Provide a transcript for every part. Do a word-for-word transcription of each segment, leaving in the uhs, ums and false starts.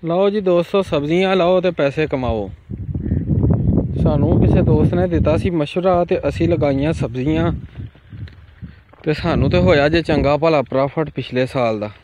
लाओ जी दोस्तों, सब्जियां लाओ तो पैसे कमाओ। सानू किसी दोस्त ने दिता सी मशवरा ते असी लगाइयां सब्जियां ते सानू तो होया जे चंगा भला प्रॉफिट पिछले साल दा।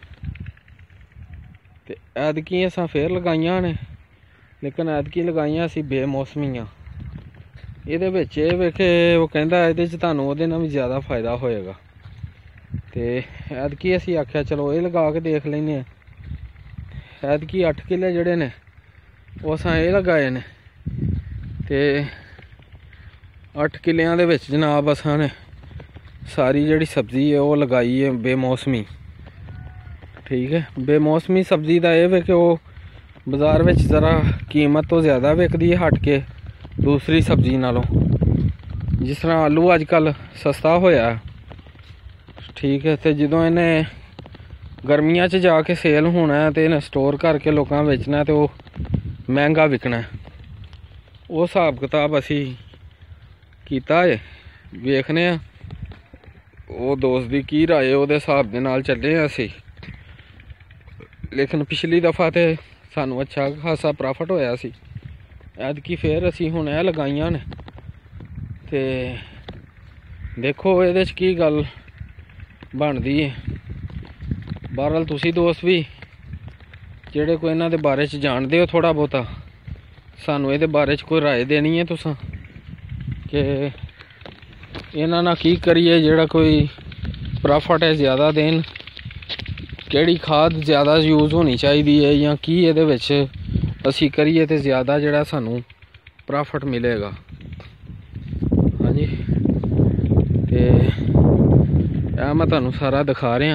ते ऐतकी असां फिर लगाइयां ने, लेकिन ऐतकी लगाइयां असी बेमौसमियां। ਇਹਦੇ ਵਿੱਚ ਇਹ ਵੇਖੇ ਉਹ ਕਹਿੰਦਾ ਇਹਦੇ 'ਚ ਤੁਹਾਨੂੰ ਉਹਦੇ ਨਾਲ ਵੀ ਜ਼ਿਆਦਾ ਫਾਇਦਾ ਹੋਏਗਾ। ਤੇ ਐਤਕੀ ਅਸੀਂ ਆਖਿਆ ਚਲੋ ਇਹ ਲਗਾ ਕੇ ਦੇਖ ਲੈਂਦੇ ਹਾਂ। ਐਤਕੀ ਅੱਠ ਕਿੱਲੇ ਜਿਹੜੇ ਨੇ ਉਹ ਅਸਾਂ ਇਹ ਲਗਾਏ ਨੇ ਤੇ ਅੱਠ ਕਿੱਲਿਆਂ ਦੇ ਵਿੱਚ ਜਨਾਬ ਅਸਾਂ ਨੇ ਸਾਰੀ ਜਿਹੜੀ ਸਬਜ਼ੀ ਹੈ ਉਹ ਲਗਾਈ ਹੈ ਬੇਮੌਸਮੀ। ਠੀਕ ਹੈ, ਬੇਮੌਸਮੀ ਸਬਜ਼ੀ ਦਾ ਇਹ ਵੇ ਕਿ ਉਹ ਬਾਜ਼ਾਰ ਵਿੱਚ ਜ਼ਰਾ ਕੀਮਤ ਤੋਂ ਜ਼ਿਆਦਾ ਵਿਕਦੀ ਹੈ ਹਟ ਕੇ दूसरी सब्जी नालों। जिस तरह आलू अजकल सस्ता होया, ठीक है, तो जो इन्हें गर्मियां च जाके सेल होना है तो इन्हें स्टोर करके लोगों बेचना तो महंगा विकना है। वो हिसाब किताब असी कीता है, वेखने वो दोस्त दी की राय उहदे हिसाब दे नाल चले असी। लेकिन पिछली दफ़ा तो सानू अच्छा खासा प्रॉफिट होया सी। ऐतकी फिर असी हुण ਇਹ लगाइयां ने ते देखो ਇਹਦੇ 'ਚ ਕੀ ਗੱਲ ਬਣਦੀ है। बहरहाल तुसी दोस्त भी ਜਿਹੜੇ कोई इन्हां दे बारे च जानदे हो थोड़ा बहुता, सानू ਇਹਦੇ बारे च कोई राय देनी है तुसां कि इन्हां नाल की करिए ਜਿਹੜਾ कोई प्रॉफिट है ज़्यादा देन, ਕਿਹੜੀ खाद ज़्यादा यूज़ होनी चाहिए है या की ਇਹਦੇ ਵਿੱਚ असी करिए तो ज़्यादा जड़ा सानू प्रॉफिट मिलेगा। हाँ जी, ते आ मैं तुहानू सारा दिखा रहा।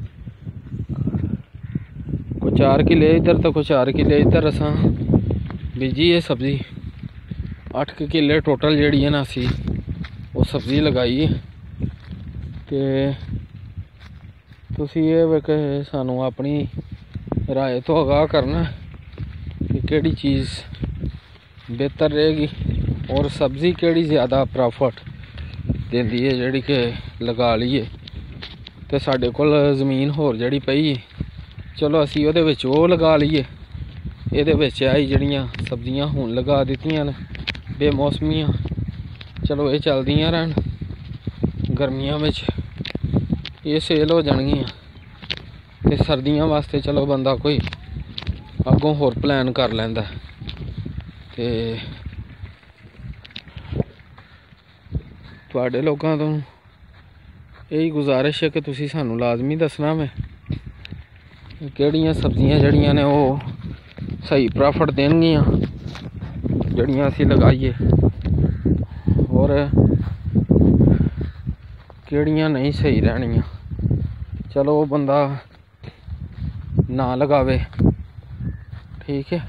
कोई चार किले इधर तो कोई चार किले इधर असां बीजी है सब्जी। अठ किले टोटल जड़ी है ना असी वो सब्जी लगाई है। ते तुसी ये वे के सानू अपनी राय तो आगाह करना कि केड़ी चीज़ बेहतर रहेगी और सब्ज़ी केड़ी ज़्यादा प्रॉफिट देंदी है जिहड़ी कि लगा लीए। तो साडे कोल ज़मीन होर जिहड़ी पई है, चलो असी उहदे विच ओह लगा लीए। इहदे विच आई जिहड़ियां सब्जियां हुण लगा दित्तियां ने बेमौसमियां, चलो ये चलदियां रहन, गर्मियां विच ये सेल हो जाणगियां ते सर्दियां वास्ते चलो बंदा कोई अगों होर प्लान कर लैंदा। ते तुहाडे लोकां तो यही गुजारिश है कि तुसी सानू लाजमी दसना मैं केड़ियां सब्जियां जड़ियां ने वो सही प्रॉफिट देणगियां जड़ियां असी लगाइए और केड़ियां नहीं सही रहनियां। चलो वो बंदा ना लगावे, ठीक है।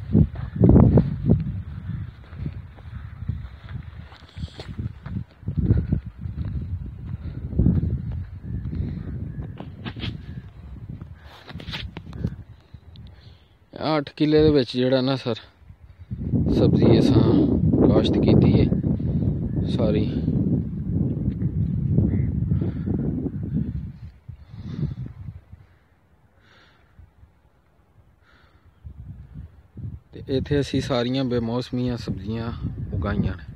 अठ किले दे विच जेड़ा ना सर सब्जी असां काश्त कीती है सारी। इत्थे असी सारियां बेमौसमियां सब्जियां उगाइयां ने।